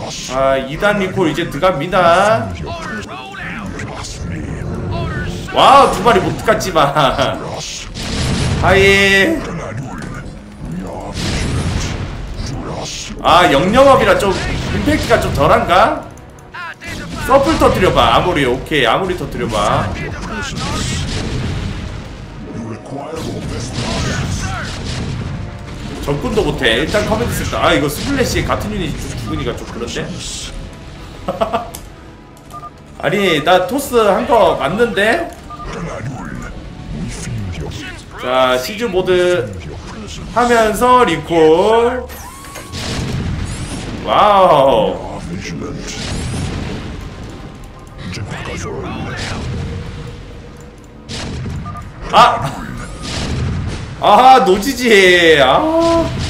아 2단 리콜 이제 들어갑니다. 와우 두 마리 못 갔지만 하이. 아 영영업이라 좀 임팩트가 좀 덜한가? 서플 터뜨려봐. 아무리. 오케이 아무리 터뜨려봐. 접근도 못해. 일단 커맨드 센터. 아 이거 스플래시 같은 유닛이 죽으니까 좀 그런데? 아니 나 토스 한 거 맞는데? 자 시즈 모드 하면서 리콜. 와우. 아! 아 노지지. 아